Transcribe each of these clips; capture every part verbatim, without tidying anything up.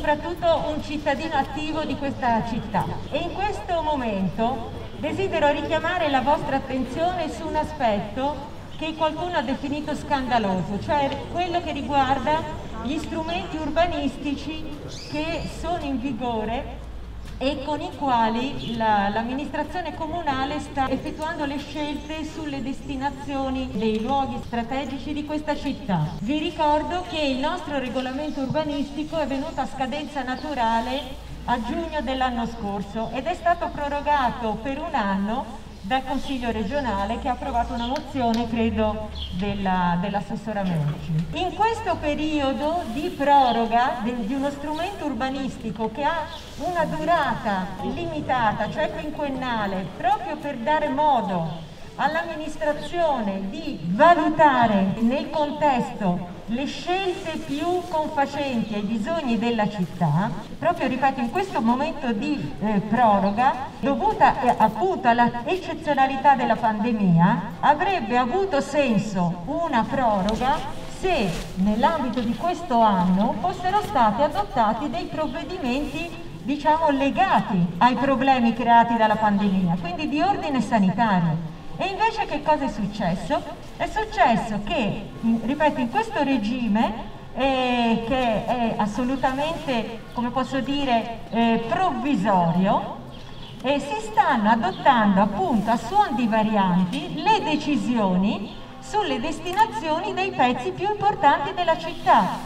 soprattutto un cittadino attivo di questa città e in questo momento desidero richiamare la vostra attenzione su un aspetto che qualcuno ha definito scandaloso, cioè quello che riguarda gli strumenti urbanistici che sono in vigore e con i quali l'amministrazione comunale sta effettuando le scelte sulle destinazioni dei luoghi strategici di questa città. Vi ricordo che il nostro regolamento urbanistico è venuto a scadenza naturale a giugno dell'anno scorso ed è stato prorogato per un anno dal Consiglio regionale, che ha approvato una mozione, credo, dell'assessora Merci. In questo periodo di proroga de, di uno strumento urbanistico che ha una durata limitata, cioè quinquennale, proprio per dare modo all'amministrazione di valutare nel contesto le scelte più confacenti ai bisogni della città, proprio ripeto in questo momento di eh, proroga dovuta eh, appunto alla eccezionalità della pandemia, avrebbe avuto senso una proroga se nell'ambito di questo anno fossero stati adottati dei provvedimenti, diciamo, legati ai problemi creati dalla pandemia, quindi di ordine sanitario. E invece che cosa è successo? È successo che, ripeto, in questo regime, eh, che è assolutamente, come posso dire, eh, provvisorio, eh, si stanno adottando appunto a suon di varianti le decisioni sulle destinazioni dei pezzi più importanti della città.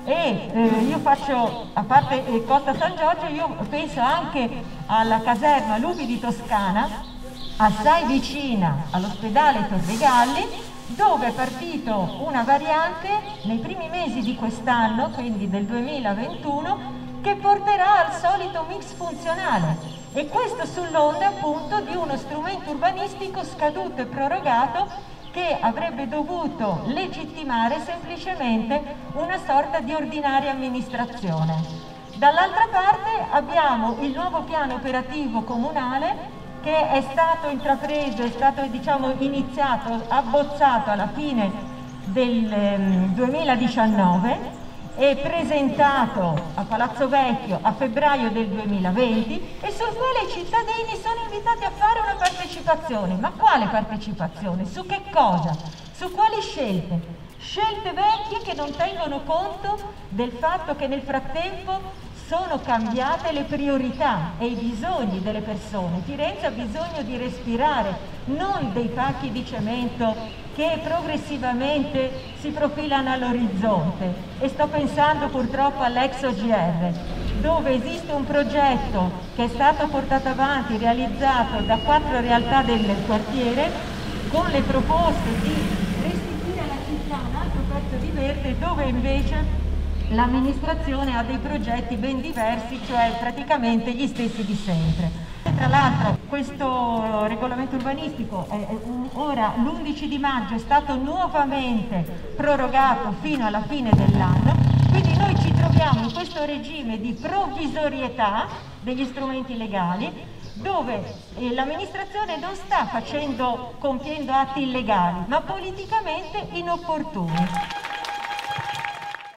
E eh, io faccio, a parte eh, Costa San Giorgio, io penso anche alla caserma Lupi di Toscana, assai vicina all'ospedale Torregalli, dove è partito una variante nei primi mesi di quest'anno, quindi del duemilaventuno, che porterà al solito mix funzionale, e questo sull'onda appunto di uno strumento urbanistico scaduto e prorogato che avrebbe dovuto legittimare semplicemente una sorta di ordinaria amministrazione. Dall'altra parte abbiamo il nuovo piano operativo comunale che è stato intrapreso, è stato diciamo iniziato, abbozzato alla fine del um, duemiladiciannove e presentato a Palazzo Vecchio a febbraio del duemilaventi e sul quale i cittadini sono invitati a fare una partecipazione. Ma quale partecipazione? Su che cosa? Su quali scelte? Scelte vecchie che non tengono conto del fatto che nel frattempo sono cambiate le priorità e i bisogni delle persone. Firenze ha bisogno di respirare, non dei pacchi di cemento che progressivamente si profilano all'orizzonte. E sto pensando purtroppo all'ex O G R, dove esiste un progetto che è stato portato avanti, realizzato da quattro realtà del quartiere, con le proposte di restituire alla città un altro pezzo di verde, dove invece l'amministrazione ha dei progetti ben diversi, cioè praticamente gli stessi di sempre. Tra l'altro questo regolamento urbanistico è, è un, ora l'undici di maggio è stato nuovamente prorogato fino alla fine dell'anno, quindi noi ci troviamo in questo regime di provvisorietà degli strumenti legali, dove eh, l'amministrazione non sta facendo, compiendo atti illegali, ma politicamente inopportuni.